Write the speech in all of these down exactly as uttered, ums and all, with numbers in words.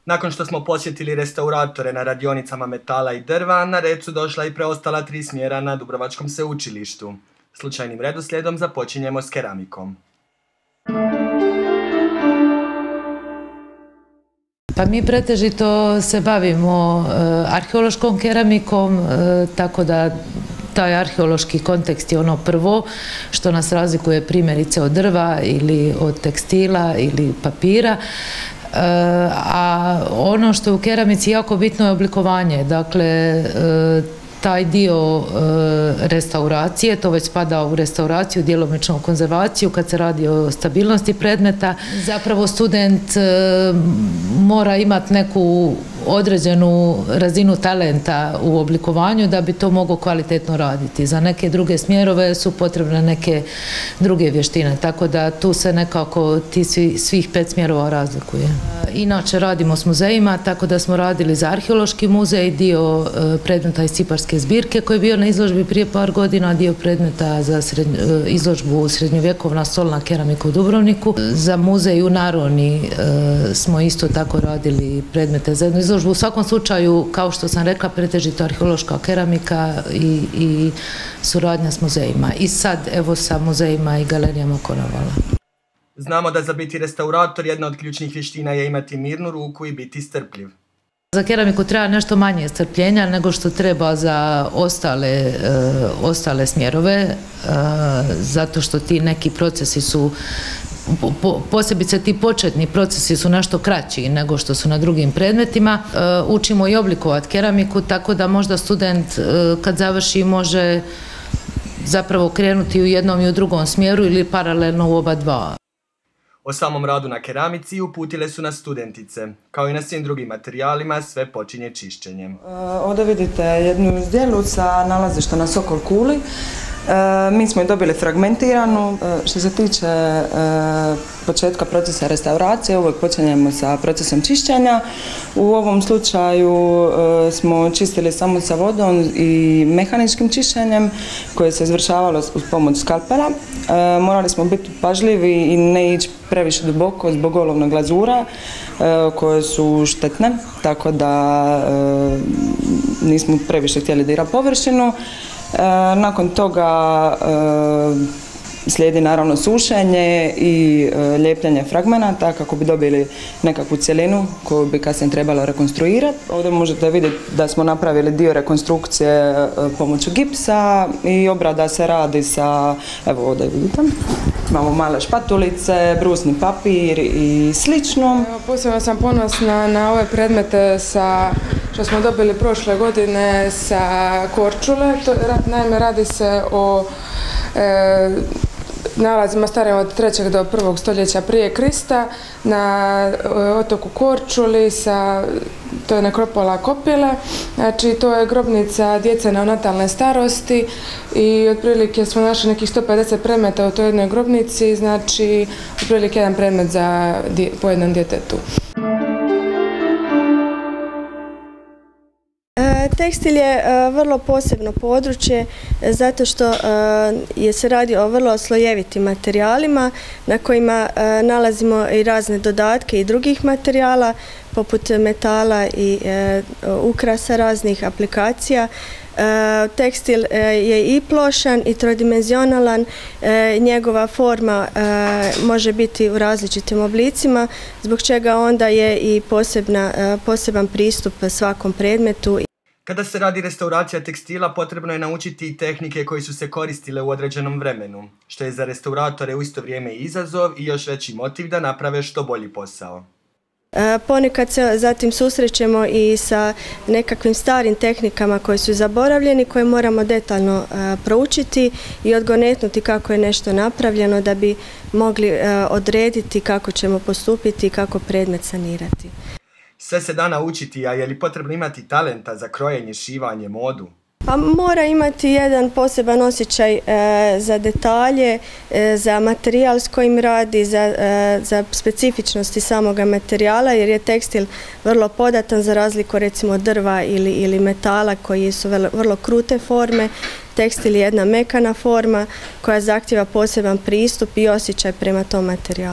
Nakon što smo posjetili restauratore na radionicama metala i drva, na red su došla i preostala tri smjera na Dubrovačkom sveučilištu. Slučajnim redoslijedom započinjemo s keramikom. Pa mi pretežito se bavimo e, arheološkom keramikom, e, tako da taj arheološki kontekst je ono prvo što nas razlikuje primjerice od drva ili od tekstila ili papira. E, a ono što je u keramici jako bitno je oblikovanje, dakle e, taj dio e, restauracije, to već spada u restauraciju, djelomično u konzervaciju, kad se radi o stabilnosti predmeta. Zapravo student e, mora imati neku određenu razinu talenta u oblikovanju da bi to mogao kvalitetno raditi. Za neke druge smjerove su potrebne neke druge vještine, tako da tu se nekako ti svi, svih pet smjerova razlikuje. Inače radimo s muzejima, tako da smo radili za arheološki muzej, dio predmeta iz ciparske zbirke koji je bio na izložbi prije par godina, dio predmeta za srednj, izložbu srednjovjekovna stolna keramika u Dubrovniku. Za muzej u Naroni e, smo isto tako radili predmete za jednu izložbu. U svakom slučaju, kao što sam rekla, pretežito arheološka keramika i, i suradnja s muzejima. I sad, evo, sa muzejima i galerijama Konavala. Znamo da za biti restaurator jedna od ključnih vještina je imati mirnu ruku i biti strpljiv. Za keramiku treba nešto manje strpljenja nego što treba za ostale, e, ostale smjerove, e, zato što ti neki procesi su Po, posebice ti početni procesi su nešto kraći nego što su na drugim predmetima. E, učimo i oblikovati keramiku, tako da možda student e, kad završi može zapravo krenuti u jednom i u drugom smjeru ili paralelno u oba dva. O samom radu na keramici uputile su nas studentice. Kao i na svim drugim materijalima, sve počinje čišćenjem. E, ovdje vidite jednu zdjelu sa nalazišta na Sokol kuli. E, mi smo je dobili fragmentiranu. E, što se tiče e, početka procesa restauracije, uvijek počinjemo sa procesom čišćenja. U ovom slučaju e, smo čistili samo sa vodom i mehaničkim čišćenjem koje se izvršavalo uz pomoć skalpela. E, morali smo biti pažljivi i ne ići previše duboko zbog olovnog glazura e, koje su štetne, tako da e, nismo previše htjeli dirati površinu. E, nakon toga e, slijedi naravno sušenje i e, lijepljenje fragmenata kako bi dobili nekakvu cjelinu koju bi kasnije trebalo rekonstruirati. Ovdje možete vidjeti da smo napravili dio rekonstrukcije e, pomoću gipsa i obrada se radi sa, evo ovdje vidite, imamo male špatulice, brusni papir i slično. Evo, posebno sam ponosna na ove predmete sa, što smo dobili prošle godine sa Korčule. To, naime, radi se o e, nalazima starim od trećeg do prvog stoljeća prije Krista na otoku Korčuli, sa, to je nekropola Kopile, znači to je grobnica djece neonatalne starosti i otprilike smo našli nekih sto pedeset predmeta u toj jednoj grobnici, znači otprilike jedan predmet za po jednom djetetu. Tekstil je vrlo posebno područje zato što je se radi o vrlo slojevitim materijalima na kojima nalazimo i razne dodatke i drugih materijala poput metala i ukrasa raznih aplikacija. Tekstil je i plošan i trodimenzionalan, njegova forma može biti u različitim oblicima, zbog čega onda je i posebna, poseban pristup svakom predmetu. Kada se radi restauracija tekstila, potrebno je naučiti i tehnike koje su se koristile u određenom vremenu, što je za restauratore u isto vrijeme i izazov i još veći motiv da naprave što bolji posao. Ponekad se zatim susrećemo i sa nekakvim starim tehnikama koji su zaboravljeni, koje moramo detaljno proučiti i odgonetnuti kako je nešto napravljeno da bi mogli odrediti kako ćemo postupiti i kako predmet sanirati. Sve se da naučiti, a je li potrebno imati talenta za krojenje, šivanje, modu? Pa mora imati jedan poseban osjećaj e, za detalje, e, za materijal s kojim radi, za, e, za specifičnosti samoga materijala, jer je tekstil vrlo podatan za razliku recimo drva ili, ili metala koji su vrlo, vrlo krute forme. Tekstil je jedna mekana forma koja zahtjeva poseban pristup i osjećaj prema tom materijalu.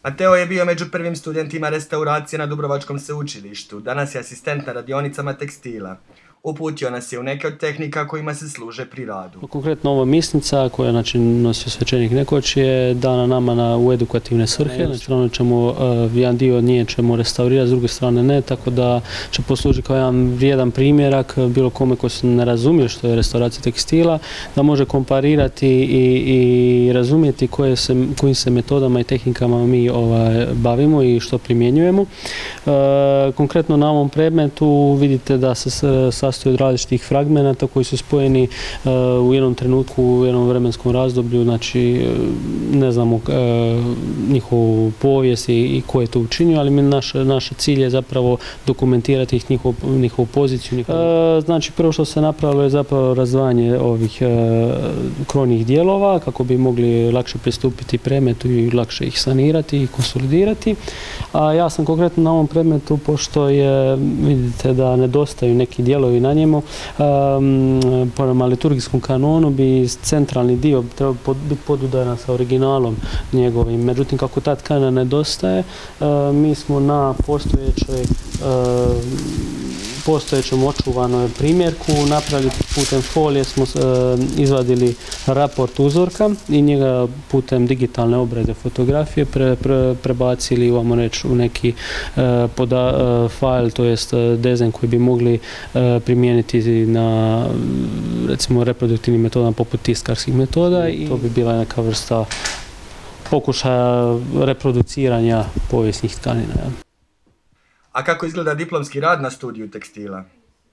Mateo je bio među prvim studentima restauracije na Dubrovačkom sveučilištu. Danas je asistent na radionicama tekstila. Uputio nas je u neke od tehnika kojima se služe pri radu. Konkretno ovo misnica koja znači, nosi svećenik nekoć je dana nama na, u edukativne svrhe. Znači, ono ćemo, uh, jedan dio nije ćemo restaurirati, s druge strane ne, tako da će poslužiti kao jedan vrijedan primjerak bilo kome ko se ne razumije što je restauracija tekstila, da može komparirati i, i razumjeti koje se, kojim se metodama i tehnikama mi ovaj, bavimo i što primjenjujemo. Uh, konkretno na ovom predmetu vidite da se sa sastoji od različitih fragmenata koji su spojeni uh, u jednom trenutku, u jednom vremenskom razdoblju, znači ne znamo uh, njihovu povijest i, i ko je to učinio, ali mi naš, naš cilj je zapravo dokumentirati ih, njihov, njihovu poziciju. Njihov... Uh, znači prvo što se napravilo je zapravo razdvajanje ovih uh, krovnih dijelova kako bi mogli lakše pristupiti predmetu i lakše ih sanirati i konsolidirati. A ja sam konkretno na ovom predmetu, pošto je, vidite da nedostaju neki dijelovi na njemu, um, prema liturgijskom kanonu bi centralni dio trebao pod, biti podudaran sa originalom njegovim. Međutim, kako ta tkana nedostaje, uh, mi smo na postojećoj uh, postojećem očuvanoj primjerku napravili putem folije, smo uh, izvadili raport uzorka i njega putem digitalne obrade fotografije pre, pre, prebacili vamo reći u neki uh, poda, uh, file, to jest uh, dezen koji bi mogli uh, primijeniti na recimo reproduktivnim metodama poput tiskarskih metoda i to bi bila neka vrsta pokušaja reproduciranja povijesnih tkanina. Ja. A kako izgleda diplomski rad na studiju tekstila?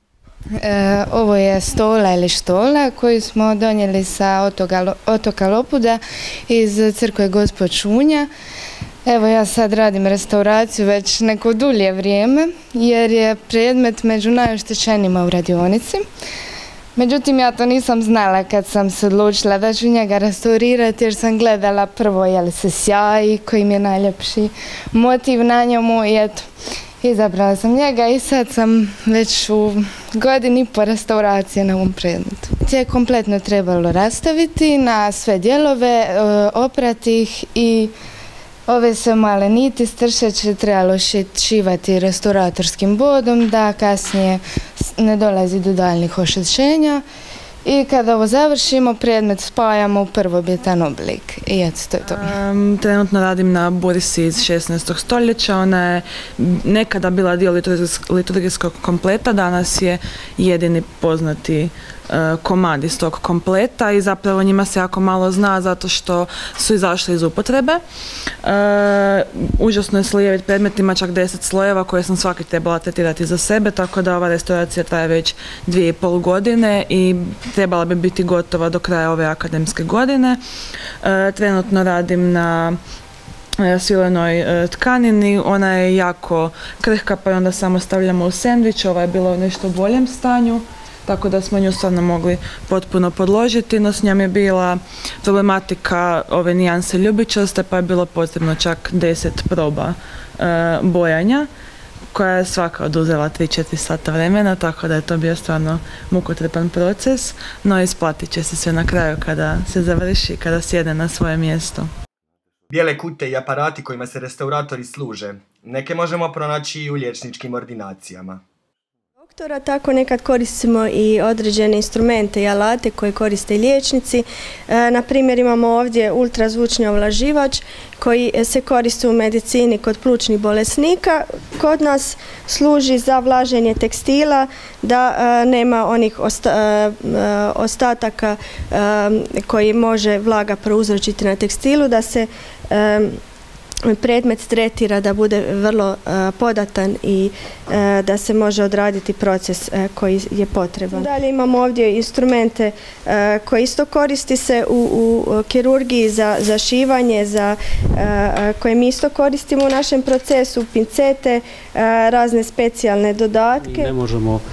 E, ovo je stola ili štola koju smo donijeli sa otoka, otoka Lopuda iz crkve Gospod Šunja. Evo ja sad radim restauraciju već neko dulje vrijeme jer je predmet među najoštećenijima u radionici. Međutim, ja to nisam znala kad sam se odlučila da ću njega restaurirati jer sam gledala prvo je li se sjaji, koji mi je najljepši motiv na njemu i eto, izabrala sam njega i sad sam već u godini po restauracije na ovom predmetu. Je kompletno trebalo rastaviti na sve dijelove, oprati ih i ove sve male niti stršeće trebalo šivati restauratorskim bodom da kasnije ne dolazi do daljnjih oštećenja. I kada ovo završimo, predmet spajamo u prvobjetan oblik. I eto, to je to. Um, trenutno radim na bursi iz šesnaestog stoljeća. Ona je nekada bila dio liturgijskog kompleta, danas je jedini poznati uh, komad iz tog kompleta i zapravo njima se jako malo zna zato što su izašli iz upotrebe. Uh, užasno je slojevit predmet, ima čak deset slojeva koje sam svaki trebala tretirati za sebe, tako da ova restauracija traje već dvije i pol godine i trebala bi biti gotova do kraja ove akademske godine. E, trenutno radim na e, svilenoj e, tkanini, ona je jako krhka pa je onda samo stavljamo u sendvič, ova je bila u nešto boljem stanju, tako da smo nju stvarno mogli potpuno podložiti, no s njom je bila problematika ove nijanse ljubičaste pa je bilo potrebno čak deset proba e, bojanja, koja je svaka oduzela tri do četiri sata vremena, tako da je to bio stvarno mukotrpan proces, no isplatit će se sve na kraju kada se završi, kada sjede na svoje mjesto. Bijele kute i aparati kojima se restauratori služe, neke možemo pronaći i u liječničkim ordinacijama. Tako nekad koristimo i određene instrumente i alate koje koriste i liječnici. E, na primjer imamo ovdje ultrazvučni ovlaživač koji se koristi u medicini kod plućnih bolesnika. Kod nas služi za vlaženje tekstila da e, nema onih osta, e, ostataka e, koji može vlaga prouzročiti na tekstilu, da se e, predmet tretira da bude vrlo uh, podatan i uh, da se može odraditi proces uh, koji je potreban. Dalje imamo ovdje instrumente uh, koji isto koristi se u, u kirurgiji za, za šivanje, za, uh, koje mi isto koristimo u našem procesu, pincete, uh, razne specijalne dodatke. Ne možemo uh,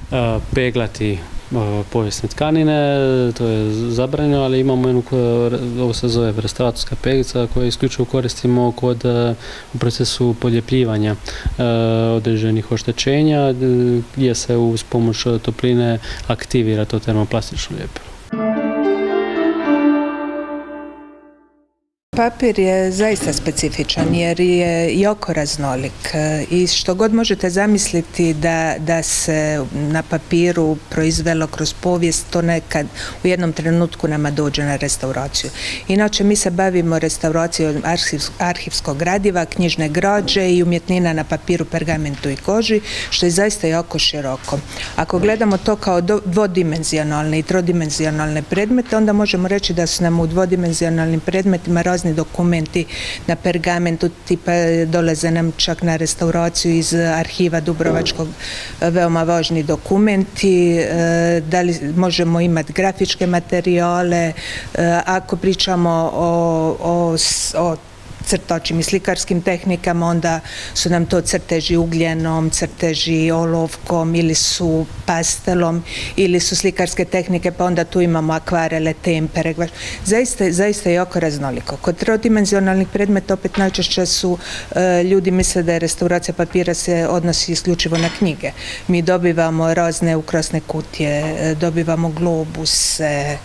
peglati povijesne tkanine, to je zabranjeno, ali imamo jednu, ovo se zove restauratorska peglica koju isključivo koristimo kod u procesu poljepljivanja e, određenih oštećenja gdje se uz pomoć topline aktivira to termoplastično ljepilo. Papir je zaista specifičan jer je jako raznolik i što god možete zamisliti da, da se na papiru proizvelo kroz povijest, to nekad u jednom trenutku nama dođe na restauraciju. Inače mi se bavimo restauracijom arhivskog gradiva, knjižne građe i umjetnina na papiru, pergamentu i koži, što je zaista jako široko. Ako gledamo to kao dvodimenzionalne i trodimenzionalne predmete, onda možemo reći da su nam u dvodimenzionalnim predmetima razni dokumenti na pergamentu, tipa dolaze nam čak na restauraciju iz arhiva Dubrovačkog veoma važni dokumenti, da li možemo imati grafičke materijale, ako pričamo o, o, o crtačim i slikarskim tehnikama, onda su nam to crteži ugljenom, crteži olovkom ili su pastelom ili su slikarske tehnike, pa onda tu imamo akvarele, tempere. Zaista, zaista je jako raznoliko. Kod trodimenzionalnih predmeta opet najčešće su e, ljudi misle da je restauracija papira se odnosi isključivo na knjige. Mi dobivamo razne ukrasne kutije, dobivamo globuse,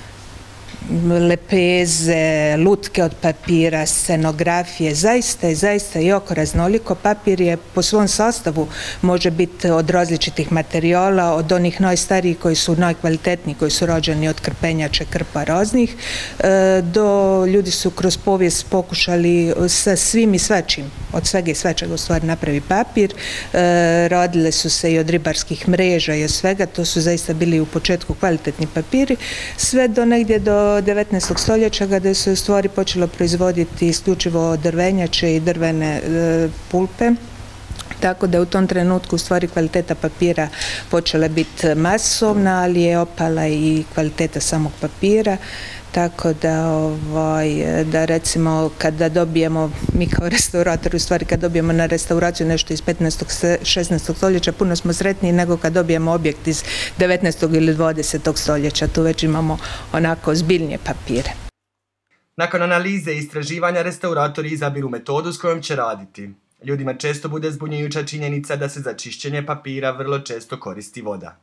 lepeze, lutke od papira, scenografije, zaista je, zaista je jako raznoliko. Papir je po svom sastavu može biti od različitih materijala, od onih najstarijih koji su najkvalitetniji, koji su rođeni od krpenjače, krpa raznih, do ljudi su kroz povijest pokušali sa svim i svačim, od svega i svačega u stvari napravi papir, radile su se i od ribarskih mreža i od svega, to su zaista bili u početku kvalitetni papiri, sve do negdje do devetnaestog stoljeća kada se u stvari počelo proizvoditi isključivo drvenjače i drvene e, pulpe. Tako da u tom trenutku u stvari kvaliteta papira počela biti masovna, ali je opala i kvaliteta samog papira. Tako da, ovaj, da recimo kada dobijemo, mi kao restauratori u stvari kad dobijemo na restauraciju nešto iz petnaestog šesnaestog stoljeća, puno smo sretniji nego kad dobijemo objekt iz devetnaestog ili dvadesetog stoljeća, tu već imamo onako zbiljnije papire. Nakon analize i istraživanja restauratori izabiru metodu s kojom će raditi. Ljudima često bude zbunjujuća činjenica da se za čišćenje papira vrlo često koristi voda.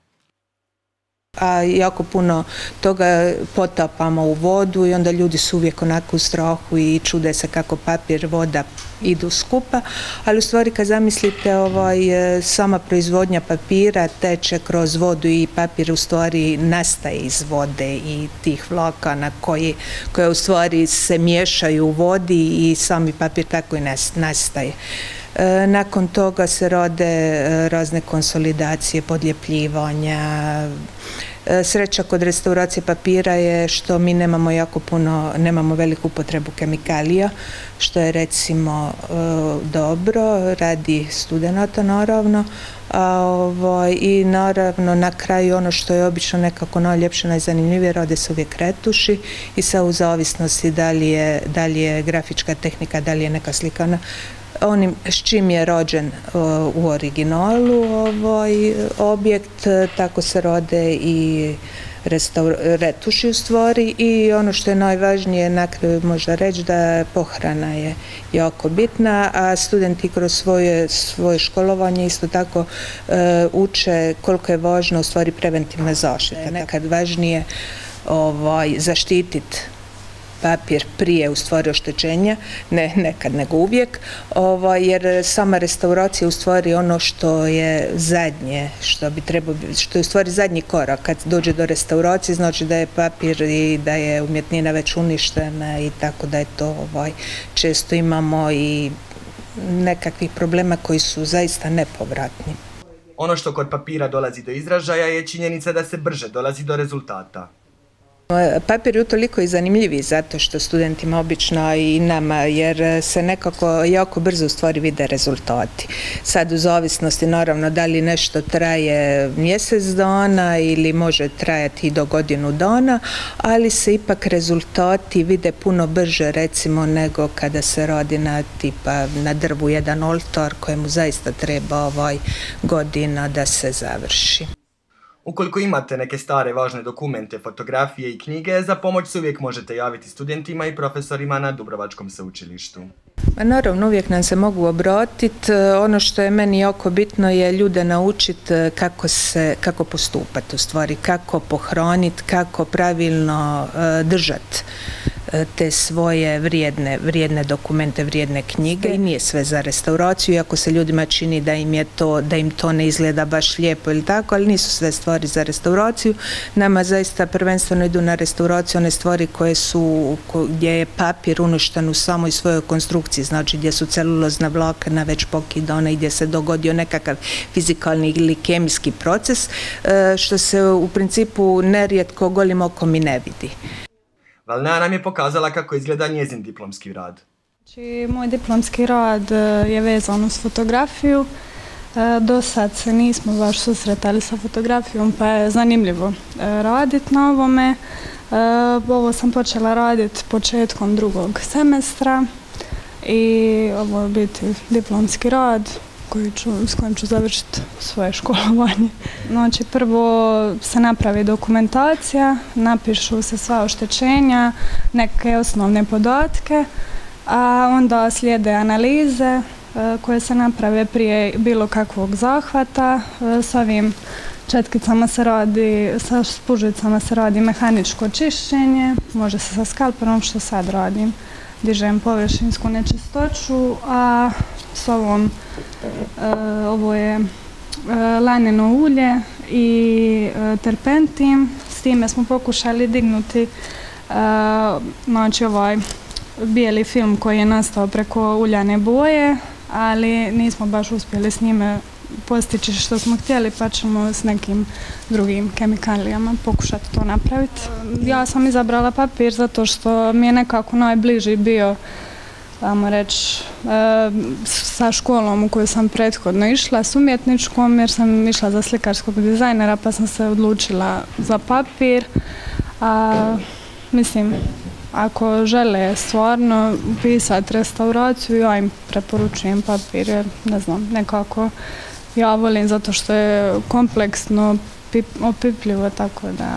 A jako puno toga potapamo u vodu i onda ljudi su uvijek onako u strahu i čude se kako papir, voda idu skupa, ali u stvari kad zamislite ovaj, sama proizvodnja papira teče kroz vodu i papir u stvari nastaje iz vode i tih vlakana koji, koje u stvari se miješaju u vodi i sami papir tako i nastaje. Nakon toga se rode razne konsolidacije, podljepljivanja. Sreća kod restauracije papira je što mi nemamo jako puno, nemamo veliku upotrebu kemikalija, što je recimo dobro, radi studenata naravno, a, ovaj, i naravno na kraju ono što je obično nekako najljepše, najzanimljivije, rade se uvijek retuši i sa u zavisnosti da li je, da li je grafička tehnika, da li je neka slikana, onim s čim je rođen u originalu ovaj objekt, tako se rode i retuši u stvari i ono što je najvažnije na kraju možda reći da pohrana je jako bitna, a studenti kroz svoje, svoje školovanje isto tako uh, uče koliko je važno u stvari preventivna zaštita. Nekad važnije ovaj, zaštititi papir prije u stvari oštećenja, ne nekad nego uvijek, ovaj, jer sama restauracija u stvari ono što je zadnje, što bi trebalo, što je u stvari zadnji korak kad dođe do restauracije, znači da je papir i da je umjetnina već uništena i tako da je to ovaj, često imamo i nekakvih problema koji su zaista nepovratni. Ono što kod papira dolazi do izražaja je činjenica da se brže dolazi do rezultata. Papir je utoliko i zanimljiviji zato što studentima obično i nama, jer se nekako jako brzo u stvari vide rezultati. Sad u zavisnosti naravno da li nešto traje mjesec dana ili može trajati i do godinu dana, ali se ipak rezultati vide puno brže recimo nego kada se radi na tipa na drvu jedan oltar kojemu zaista treba ovaj godina da se završi. Ukoliko imate neke stare važne dokumente, fotografije i knjige, za pomoć se uvijek možete javiti studentima i profesorima na Dubrovačkom sveučilištu. Ma naravno, uvijek nam se mogu obratiti. Ono što je meni jako bitno je ljude naučiti kako se, kako postupati u stvari, kako pohraniti, kako pravilno uh, držati te svoje vrijedne, vrijedne dokumente, vrijedne knjige i nije sve za restauraciju, iako se ljudima čini da im je to, da im to ne izgleda baš lijepo ili tako, ali nisu sve stvari za restauraciju. Nama zaista prvenstveno idu na restauraciju one stvari koje su, gdje je papir uništen u samoj svojoj konstrukciji, znači gdje su celulozna vlakna već pokidana i gdje se dogodio nekakav fizikalni ili kemijski proces, što se u principu nerijetko golim okom i ne vidi. Valnea nam je pokazala kako izgleda njezin diplomski rad. Znači, moj diplomski rad je vezan uz fotografiju. Do sad se nismo baš susretali sa fotografijom, pa je zanimljivo raditi na ovome. Ovo sam počela raditi početkom drugog semestra i ovo je biti diplomski rad koji ću, s kojim ću završiti svoje školovanje. Znači, prvo se napravi dokumentacija, napišu se sva oštećenja, neke osnovne podatke, a onda slijede analize koje se naprave prije bilo kakvog zahvata. S ovim četkicama se radi, sa spužicama se radi mehaničko čišćenje, može se sa skalperom, što sad radim. Dižem površinsku nečistoću, a s ovom, ovo je laneno ulje i terpentin. S time smo pokušali dignuti znači ovaj bijeli film koji je nastao preko uljane boje, ali nismo baš uspjeli s njime postići što smo htjeli, pa ćemo s nekim drugim kemikalijama pokušati to napraviti. Ja sam izabrala papir zato što mi je nekako najbliži bio, ajmo reći, sa školom u kojoj sam prethodno išla, s umjetničkom, jer sam išla za slikarskog dizajnera, pa sam se odlučila za papir. A, mislim, ako žele stvarno pisati restauraciju, ja im preporučujem papir, jer ne znam, nekako ja volim zato što je kompleksno, opipljivo, tako da...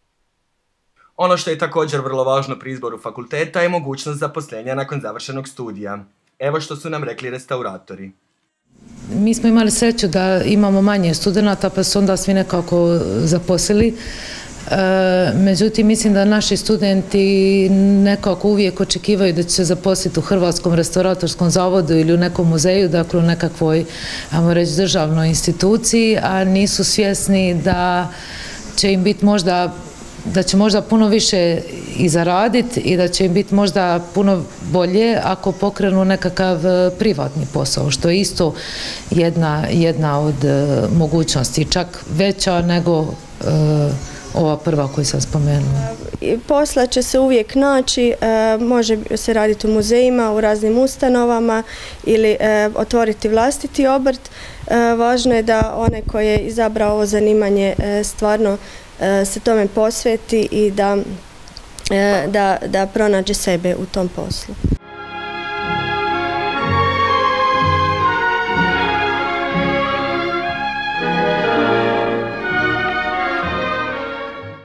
Ono što je također vrlo važno pri izboru fakulteta je mogućnost zaposlenja nakon završenog studija. Evo što su nam rekli restauratori. Mi smo imali sreću da imamo manje studenata, pa su onda svi nekako zaposlili. Međutim, mislim da naši studenti nekako uvijek očekivaju da će se zaposliti u Hrvatskom restauratorskom zavodu ili u nekom muzeju, dakle u nekakvoj, ajmo reći, državnoj instituciji, a nisu svjesni da će im biti možda, da će možda puno više i zaraditi i da će im biti možda puno bolje ako pokrenu nekakav privatni posao, što je isto jedna, jedna od mogućnosti, čak veća nego ova prva koju sam spomenula. Posla će se uvijek naći, može se raditi u muzejima, u raznim ustanovama ili otvoriti vlastiti obrt. Važno je da onaj koji je izabrao ovo zanimanje stvarno se tome posveti i da, da, da pronađe sebe u tom poslu.